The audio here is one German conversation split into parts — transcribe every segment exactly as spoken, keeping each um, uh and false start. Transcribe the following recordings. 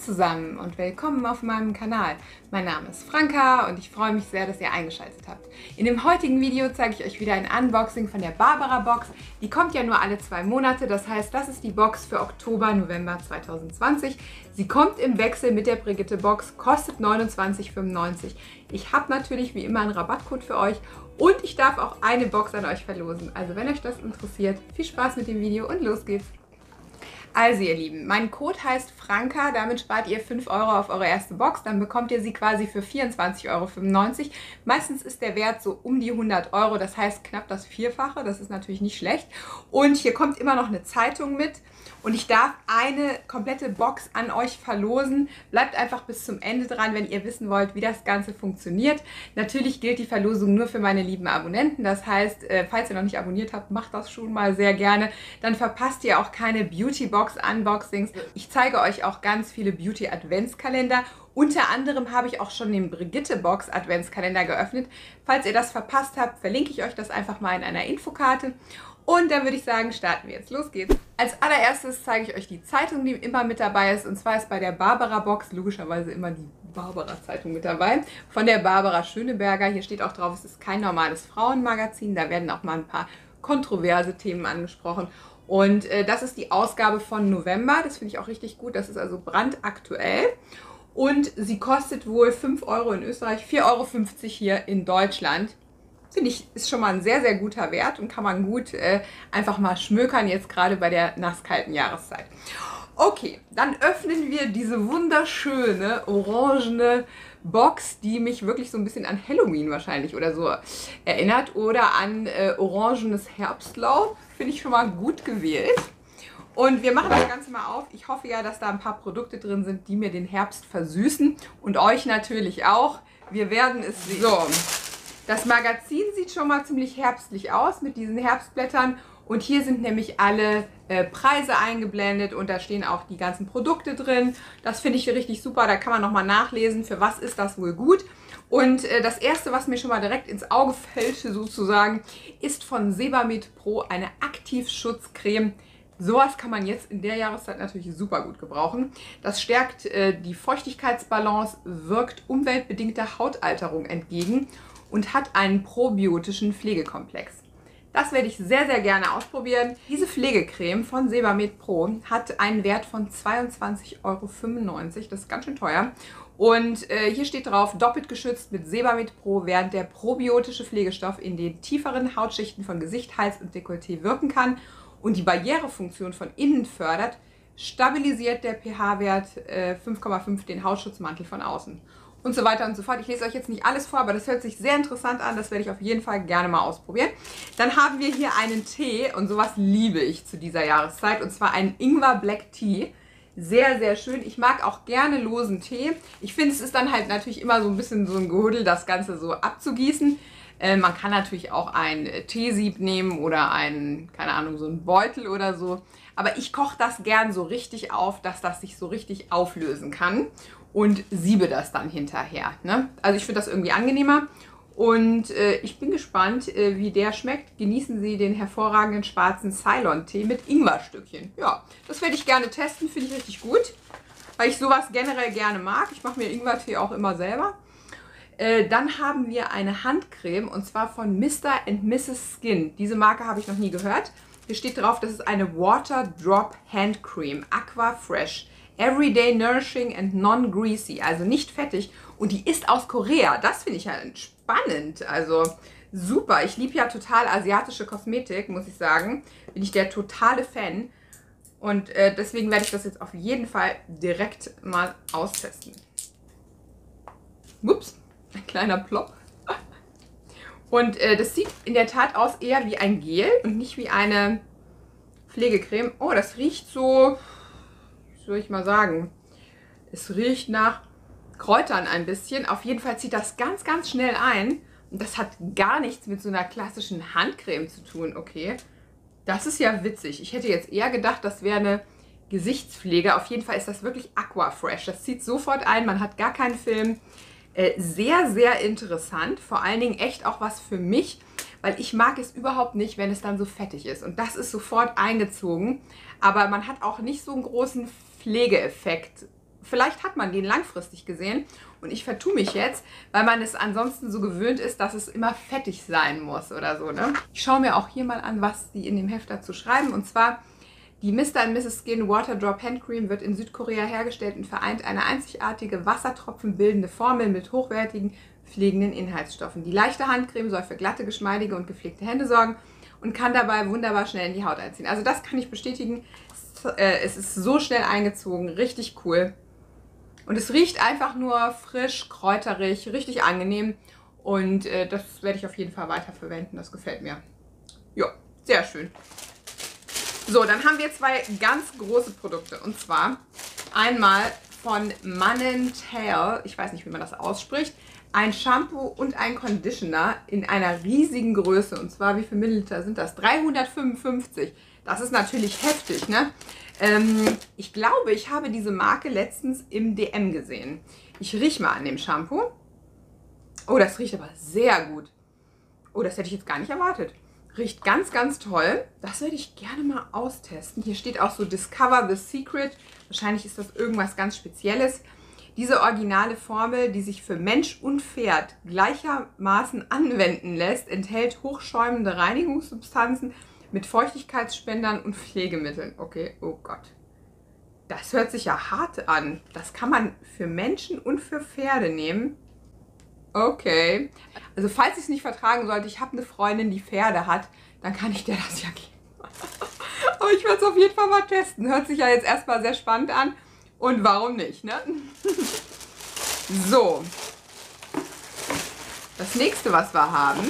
zusammen und willkommen auf meinem Kanal. Mein Name ist Franka und ich freue mich sehr, dass ihr eingeschaltet habt. In dem heutigen Video zeige ich euch wieder ein Unboxing von der Barbara Box. Die kommt ja nur alle zwei Monate, das heißt, das ist die Box für Oktober, November zweitausendzwanzig. Sie kommt im Wechsel mit der Brigitte Box, kostet neunundzwanzig fünfundneunzig. Ich habe natürlich wie immer einen Rabattcode für euch und ich darf auch eine Box an euch verlosen. Also wenn euch das interessiert, viel Spaß mit dem Video und los geht's! Also ihr Lieben, mein Code heißt Franka, damit spart ihr fünf Euro auf eure erste Box, dann bekommt ihr sie quasi für vierundzwanzig Euro fünfundneunzig. Meistens ist der Wert so um die hundert Euro, das heißt knapp das Vierfache, das ist natürlich nicht schlecht. Und hier kommt immer noch eine Zeitung mit und ich darf eine komplette Box an euch verlosen. Bleibt einfach bis zum Ende dran, wenn ihr wissen wollt, wie das Ganze funktioniert. Natürlich gilt die Verlosung nur für meine lieben Abonnenten, das heißt, falls ihr noch nicht abonniert habt, macht das schon mal sehr gerne. Dann verpasst ihr auch keine Beauty-Box Unboxings. Ich zeige euch auch ganz viele Beauty Adventskalender. Unter anderem habe ich auch schon den Brigitte Box Adventskalender geöffnet. Falls ihr das verpasst habt, verlinke ich euch das einfach mal in einer Infokarte. Und dann würde ich sagen, starten wir jetzt. Los geht's. Als allererstes zeige ich euch die Zeitung, die immer mit dabei ist. Und zwar ist bei der Barbara Box logischerweise immer die Barbara Zeitung mit dabei. Von der Barbara Schöneberger. Hier steht auch drauf, es ist kein normales Frauenmagazin. Da werden auch mal ein paar kontroverse Themen angesprochen. Und äh, das ist die Ausgabe von November. Das finde ich auch richtig gut. Das ist also brandaktuell. Und sie kostet wohl fünf Euro in Österreich, vier Euro fünfzig hier in Deutschland. Finde ich, ist schon mal ein sehr, sehr guter Wert und kann man gut äh, einfach mal schmökern, jetzt gerade bei der nasskalten Jahreszeit. Okay, dann öffnen wir diese wunderschöne, orangene Box, die mich wirklich so ein bisschen an Halloween wahrscheinlich oder so erinnert. Oder an äh, orangenes Herbstlaub. Finde ich schon mal gut gewählt. Und wir machen das Ganze mal auf. Ich hoffe ja, dass da ein paar Produkte drin sind, die mir den Herbst versüßen. Und euch natürlich auch. Wir werden es sehen. So, das Magazin sieht schon mal ziemlich herbstlich aus mit diesen Herbstblättern. Und hier sind nämlich alle äh, Preise eingeblendet und da stehen auch die ganzen Produkte drin. Das finde ich richtig super. Da kann man nochmal nachlesen, für was ist das wohl gut. Und äh, das erste, was mir schon mal direkt ins Auge fällt, sozusagen, ist von Sebamed Pro eine Aktivschutzcreme. Sowas kann man jetzt in der Jahreszeit natürlich super gut gebrauchen. Das stärkt äh, die Feuchtigkeitsbalance, wirkt umweltbedingter Hautalterung entgegen und hat einen probiotischen Pflegekomplex. Das werde ich sehr, sehr gerne ausprobieren. Diese Pflegecreme von Sebamed Pro hat einen Wert von zweiundzwanzig Euro fünfundneunzig. Das ist ganz schön teuer. Und äh, hier steht drauf, doppelt geschützt mit Sebamed Pro, während der probiotische Pflegestoff in den tieferen Hautschichten von Gesicht, Hals und Dekolleté wirken kann und die Barrierefunktion von innen fördert, stabilisiert der pH-Wert äh, fünf Komma fünf den Hautschutzmantel von außen. Und so weiter und so fort. Ich lese euch jetzt nicht alles vor, aber das hört sich sehr interessant an. Das werde ich auf jeden Fall gerne mal ausprobieren. Dann haben wir hier einen Tee und sowas liebe ich zu dieser Jahreszeit. Und zwar einen Ingwer Black Tea. Sehr, sehr schön. Ich mag auch gerne losen Tee. Ich finde, es ist dann halt natürlich immer so ein bisschen so ein Gehuddel, das Ganze so abzugießen. Äh, man kann natürlich auch ein Teesieb nehmen oder einen, keine Ahnung, so einen Beutel oder so. Aber ich koche das gern so richtig auf, dass das sich so richtig auflösen kann. Und siebe das dann hinterher. Ne? Also ich finde das irgendwie angenehmer. Und äh, ich bin gespannt, äh, wie der schmeckt. Genießen Sie den hervorragenden schwarzen Ceylon-Tee mit Ingwerstückchen. Ja, das werde ich gerne testen, finde ich richtig gut. Weil ich sowas generell gerne mag. Ich mache mir Ingwertee auch immer selber. Äh, dann haben wir eine Handcreme und zwar von Mister and Misses Skin. Diese Marke habe ich noch nie gehört. Hier steht drauf, das ist eine Water Drop Hand Cream, Aqua Fresh. Everyday Nourishing and Non-Greasy, also nicht fettig. Und die ist aus Korea. Das finde ich ja spannend. Also super. Ich liebe ja total asiatische Kosmetik, muss ich sagen. Bin ich der totale Fan. Und äh, deswegen werde ich das jetzt auf jeden Fall direkt mal austesten. Ups, ein kleiner Plop. Und äh, das sieht in der Tat aus eher wie ein Gel und nicht wie eine Pflegecreme. Oh, das riecht so... würde ich mal sagen. Es riecht nach Kräutern ein bisschen. Auf jeden Fall zieht das ganz, ganz schnell ein. Und das hat gar nichts mit so einer klassischen Handcreme zu tun. Okay, das ist ja witzig. Ich hätte jetzt eher gedacht, das wäre eine Gesichtspflege. Auf jeden Fall ist das wirklich Aqua Fresh. Das zieht sofort ein. Man hat gar keinen Film. Äh, sehr, sehr interessant. Vor allen Dingen echt auch was für mich. Weil ich mag es überhaupt nicht, wenn es dann so fettig ist. Und das ist sofort eingezogen. Aber man hat auch nicht so einen großen Pflegeeffekt vielleicht hat man den langfristig gesehen und ich vertue mich jetzt, weil man es ansonsten so gewöhnt ist, dass es immer fettig sein muss oder so, ne? Ich schaue mir auch hier mal an, was die in dem Heft dazu schreiben. Und zwar, die Mister and Misses Skin Water Drop Hand Cream wird in Südkorea hergestellt und vereint eine einzigartige wassertropfenbildende Formel mit hochwertigen, pflegenden Inhaltsstoffen. Die leichte Handcreme soll für glatte, geschmeidige und gepflegte Hände sorgen und kann dabei wunderbar schnell in die Haut einziehen. Also das kann ich bestätigen. Es, äh, es ist so schnell eingezogen, richtig cool. Und es riecht einfach nur frisch, kräuterig, richtig angenehm. Und äh, das werde ich auf jeden Fall weiterverwenden. Das gefällt mir. Ja, sehr schön. So, dann haben wir zwei ganz große Produkte. Und zwar einmal von Manentail, ich weiß nicht, wie man das ausspricht, ein Shampoo und ein Conditioner in einer riesigen Größe. Und zwar, wie viele Milliliter sind das? dreihundertfünfundfünfzig. Das ist natürlich heftig, ne? Ähm, ich glaube, ich habe diese Marke letztens im D M gesehen. Ich rieche mal an dem Shampoo. Oh, das riecht aber sehr gut. Oh, das hätte ich jetzt gar nicht erwartet. Riecht ganz, ganz toll. Das werde ich gerne mal austesten. Hier steht auch so Discover the Secret. Wahrscheinlich ist das irgendwas ganz Spezielles. Diese originale Formel, die sich für Mensch und Pferd gleichermaßen anwenden lässt, enthält hochschäumende Reinigungssubstanzen mit Feuchtigkeitsspendern und Pflegemitteln. Okay, oh Gott. Das hört sich ja hart an. Das kann man für Menschen und für Pferde nehmen. Okay. Also falls ich es nicht vertragen sollte, ich habe eine Freundin, die Pferde hat, dann kann ich der das ja geben. Aber ich werde es auf jeden Fall mal testen. Hört sich ja jetzt erstmal sehr spannend an. Und warum nicht, ne? So. Das nächste, was wir haben,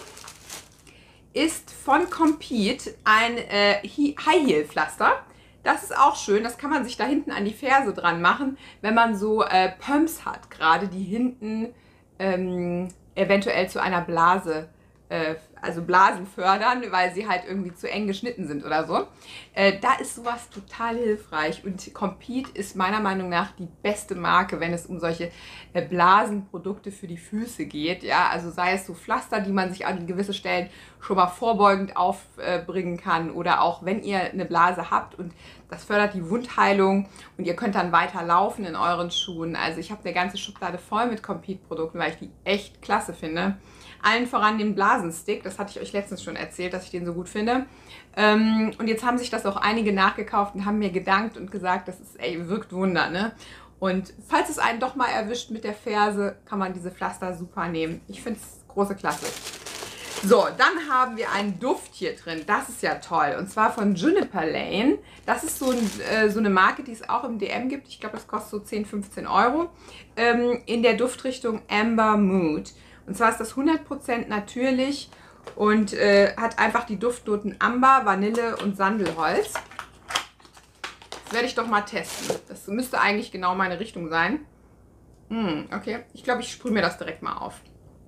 ist von Compeed ein äh, High Heel Pflaster. Das ist auch schön. Das kann man sich da hinten an die Ferse dran machen, wenn man so äh, Pumps hat, gerade die hinten ähm, eventuell zu einer Blase, äh, also Blasen fördern, weil sie halt irgendwie zu eng geschnitten sind oder so. Äh, da ist sowas total hilfreich und Compeed ist meiner Meinung nach die beste Marke, wenn es um solche äh, Blasenprodukte für die Füße geht. Ja, also sei es so Pflaster, die man sich an gewisse Stellen schon mal vorbeugend aufbringen kann oder auch wenn ihr eine Blase habt und das fördert die Wundheilung und ihr könnt dann weiter laufen in euren Schuhen. Also ich habe eine ganze Schublade voll mit Compeed-Produkten, weil ich die echt klasse finde. Allen voran den Blasenstick, das hatte ich euch letztens schon erzählt, dass ich den so gut finde. Ähm, und jetzt haben sich das auch einige nachgekauft und haben mir gedankt und gesagt, das ist, ey, wirkt Wunder, ne? Und falls es einen doch mal erwischt mit der Ferse, kann man diese Pflaster super nehmen. Ich finde es große Klasse. So, dann haben wir einen Duft hier drin. Das ist ja toll. Und zwar von Juniper Lane. Das ist so, ein, äh, so eine Marke, die es auch im D M gibt. Ich glaube, das kostet so zehn, fünfzehn Euro. Ähm, in der Duftrichtung Amber Mood. Und zwar ist das hundert Prozent natürlich und äh, hat einfach die Duftnoten Amber, Vanille und Sandelholz. Das werde ich doch mal testen. Das müsste eigentlich genau meine Richtung sein. Hm, okay, ich glaube, ich sprühe mir das direkt mal auf.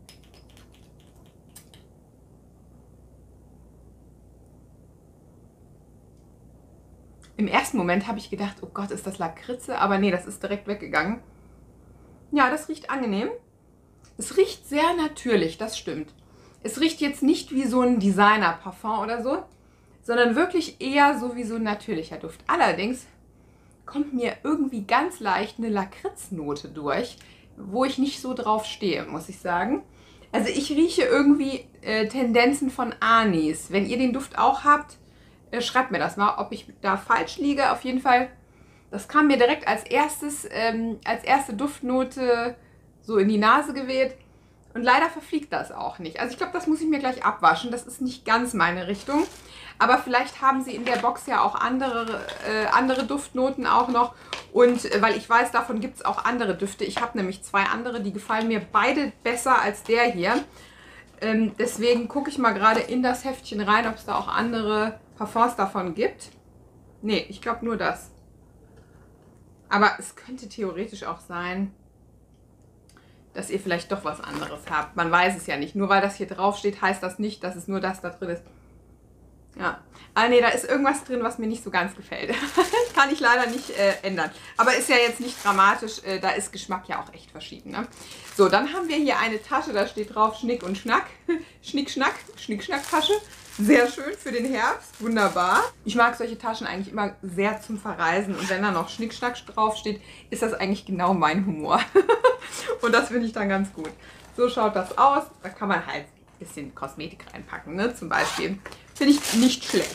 Im ersten Moment habe ich gedacht, oh Gott, ist das Lakritze? Aber nee, das ist direkt weggegangen. Ja, das riecht angenehm. Es riecht sehr natürlich, das stimmt. Es riecht jetzt nicht wie so ein Designer-Parfum oder so, sondern wirklich eher so wie so ein natürlicher Duft. Allerdings kommt mir irgendwie ganz leicht eine Lakritznote durch, wo ich nicht so drauf stehe, muss ich sagen. Also ich rieche irgendwie äh, Tendenzen von Anis. Wenn ihr den Duft auch habt, äh, schreibt mir das mal, ob ich da falsch liege. Auf jeden Fall, das kam mir direkt als erstes, ähm, als erste Duftnote so in die Nase geweht. Und leider verfliegt das auch nicht. Also ich glaube, das muss ich mir gleich abwaschen. Das ist nicht ganz meine Richtung. Aber vielleicht haben sie in der Box ja auch andere, äh, andere Duftnoten auch noch. Und äh, weil ich weiß, davon gibt es auch andere Düfte. Ich habe nämlich zwei andere, die gefallen mir beide besser als der hier. Ähm, deswegen gucke ich mal gerade in das Heftchen rein, ob es da auch andere Parfums davon gibt. Nee, ich glaube nur das. Aber es könnte theoretisch auch sein, dass ihr vielleicht doch was anderes habt. Man weiß es ja nicht. Nur weil das hier drauf steht, heißt das nicht, dass es nur das da drin ist. Ja. Ah ne, da ist irgendwas drin, was mir nicht so ganz gefällt. Kann ich leider nicht äh, ändern. Aber ist ja jetzt nicht dramatisch. Äh, da ist Geschmack ja auch echt verschieden. Ne? So, dann haben wir hier eine Tasche, da steht drauf Schnick und Schnack. Schnick, Schnack, Schnick, Schnack Tasche. Sehr schön für den Herbst, wunderbar. Ich mag solche Taschen eigentlich immer sehr zum Verreisen und wenn da noch Schnickschnack draufsteht, ist das eigentlich genau mein Humor. Und das finde ich dann ganz gut. So schaut das aus. Da kann man halt ein bisschen Kosmetik reinpacken, ne? Zum Beispiel. Finde ich nicht schlecht.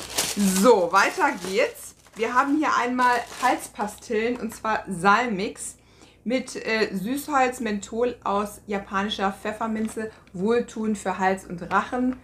So, weiter geht's. Wir haben hier einmal Halspastillen und zwar Salmix mit äh, Süßholz Menthol aus japanischer Pfefferminze. Wohltuend für Hals und Rachen.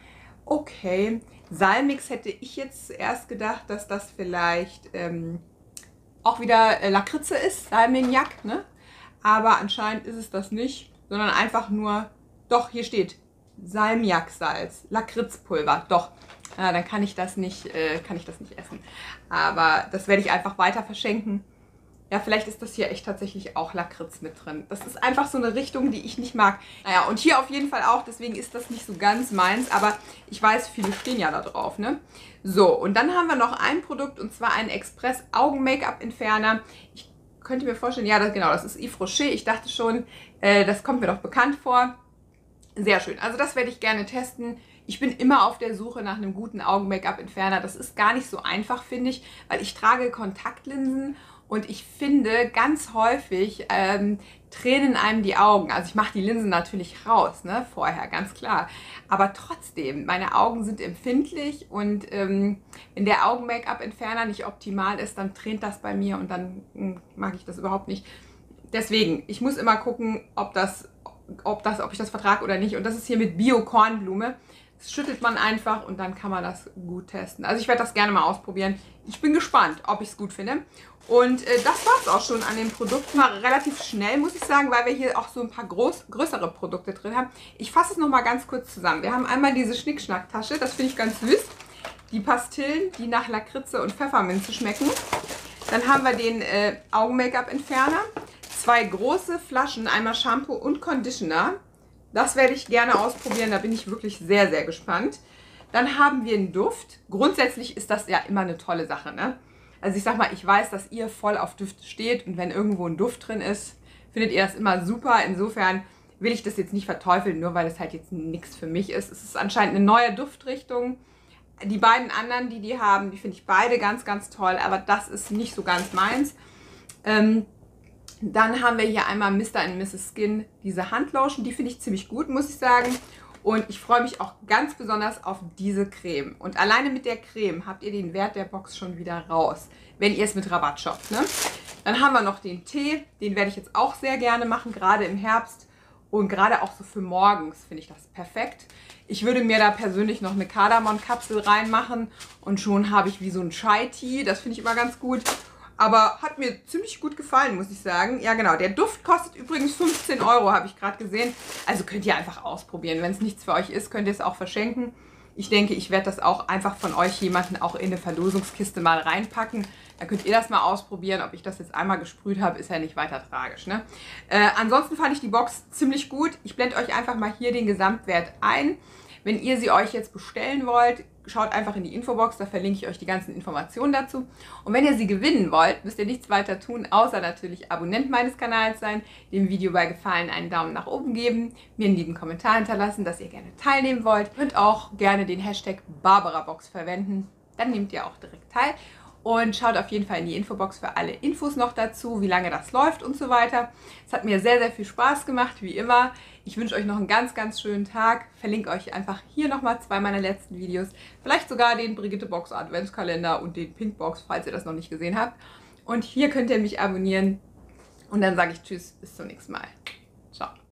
Okay, Salmix hätte ich jetzt zuerst gedacht, dass das vielleicht ähm, auch wieder äh, Lakritze ist, Salmignac, ne? Aber anscheinend ist es das nicht, sondern einfach nur, doch, hier steht Salmiaksalz, Lakritzpulver, doch. Ja, dann kann ich das nicht, äh, kann ich das nicht essen. Aber das werde ich einfach weiter verschenken. Ja, vielleicht ist das hier echt tatsächlich auch Lakritz mit drin. Das ist einfach so eine Richtung, die ich nicht mag. Naja, und hier auf jeden Fall auch, deswegen ist das nicht so ganz meins, aber ich weiß, viele stehen ja da drauf, ne? So, und dann haben wir noch ein Produkt, und zwar einen Express Augen-Make-up-Entferner. Ich könnte mir vorstellen, ja, das, genau, das ist Yves Rocher. Ich dachte schon, äh, das kommt mir doch bekannt vor. Sehr schön, also das werde ich gerne testen. Ich bin immer auf der Suche nach einem guten Augen-Make-up-Entferner. Das ist gar nicht so einfach, finde ich, weil ich trage Kontaktlinsen. Und ich finde, ganz häufig ähm, tränen einem die Augen. Also ich mache die Linsen natürlich raus, ne, vorher, ganz klar. Aber trotzdem, meine Augen sind empfindlich und ähm, wenn der Augen-Make-up-Entferner nicht optimal ist, dann tränt das bei mir und dann mh, mag ich das überhaupt nicht. Deswegen, ich muss immer gucken, ob, das, ob, das, ob ich das vertrage oder nicht. Und das ist hier mit Bio-Kornblume. Das schüttelt man einfach und dann kann man das gut testen. Also ich werde das gerne mal ausprobieren. Ich bin gespannt, ob ich es gut finde. Und äh, das war es auch schon an den Produkten. War relativ schnell, muss ich sagen, weil wir hier auch so ein paar groß, größere Produkte drin haben. Ich fasse es nochmal ganz kurz zusammen. Wir haben einmal diese Schnickschnack-Tasche, das finde ich ganz süß. Die Pastillen, die nach Lakritze und Pfefferminze schmecken. Dann haben wir den äh, Augen-Make-up-Entferner. Zwei große Flaschen, einmal Shampoo und Conditioner. Das werde ich gerne ausprobieren, da bin ich wirklich sehr, sehr gespannt. Dann haben wir einen Duft. Grundsätzlich ist das ja immer eine tolle Sache, ne? Also ich sag mal, ich weiß, dass ihr voll auf Düfte steht und wenn irgendwo ein Duft drin ist, findet ihr das immer super. Insofern will ich das jetzt nicht verteufeln, nur weil es halt jetzt nichts für mich ist. Es ist anscheinend eine neue Duftrichtung. Die beiden anderen, die die haben, die finde ich beide ganz, ganz toll, aber das ist nicht so ganz meins. Ähm, Dann haben wir hier einmal Mister und Misses Skin, diese Handlotion, die finde ich ziemlich gut, muss ich sagen. Und ich freue mich auch ganz besonders auf diese Creme. Und alleine mit der Creme habt ihr den Wert der Box schon wieder raus, wenn ihr es mit Rabatt shoppt, ne? Dann haben wir noch den Tee, den werde ich jetzt auch sehr gerne machen, gerade im Herbst. Und gerade auch so für morgens finde ich das perfekt. Ich würde mir da persönlich noch eine Kardamom-Kapsel reinmachen und schon habe ich wie so ein Chai-Tee, das finde ich immer ganz gut. Aber hat mir ziemlich gut gefallen, muss ich sagen. Ja genau, der Duft kostet übrigens fünfzehn Euro, habe ich gerade gesehen. Also könnt ihr einfach ausprobieren. Wenn es nichts für euch ist, könnt ihr es auch verschenken. Ich denke, ich werde das auch einfach von euch jemanden auch in eine Verlosungskiste mal reinpacken. Dann könnt ihr das mal ausprobieren. Ob ich das jetzt einmal gesprüht habe, ist ja nicht weiter tragisch, ne? Äh, ansonsten fand ich die Box ziemlich gut. Ich blende euch einfach mal hier den Gesamtwert ein. Wenn ihr sie euch jetzt bestellen wollt, schaut einfach in die Infobox, da verlinke ich euch die ganzen Informationen dazu. Und wenn ihr sie gewinnen wollt, müsst ihr nichts weiter tun, außer natürlich Abonnent meines Kanals sein, dem Video bei Gefallen einen Daumen nach oben geben, mir einen lieben Kommentar hinterlassen, dass ihr gerne teilnehmen wollt und auch gerne den Hashtag BarbaraBox verwenden. Dann nehmt ihr auch direkt teil. Und schaut auf jeden Fall in die Infobox für alle Infos noch dazu, wie lange das läuft und so weiter. Es hat mir sehr, sehr viel Spaß gemacht, wie immer. Ich wünsche euch noch einen ganz, ganz schönen Tag. Verlinke euch einfach hier nochmal zwei meiner letzten Videos. Vielleicht sogar den Brigitte Box Adventskalender und den Pinkbox, falls ihr das noch nicht gesehen habt. Und hier könnt ihr mich abonnieren. Und dann sage ich Tschüss, bis zum nächsten Mal. Ciao.